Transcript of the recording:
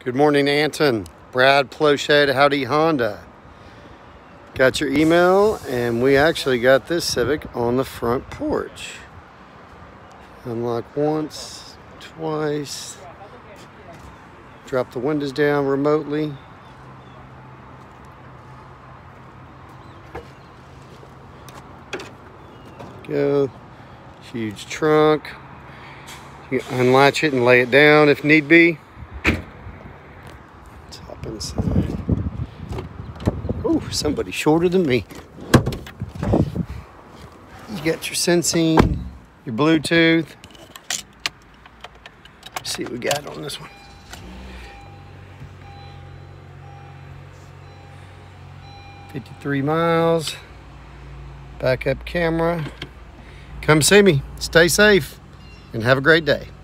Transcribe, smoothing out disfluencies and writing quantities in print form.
Good morning, Anton. Brad Plochet, Howdy Honda. Got your email, and we actually got this Civic on the front porch. Unlock once, twice. Drop the windows down remotely. Go. Huge trunk. You can unlatch it and lay it down if need be. Let's hop inside. Oh, somebody shorter than me. You got your sensing, your Bluetooth. Let's see what we got on this one. $53 miles. Backup camera. Come see me. Stay safe and have a great day.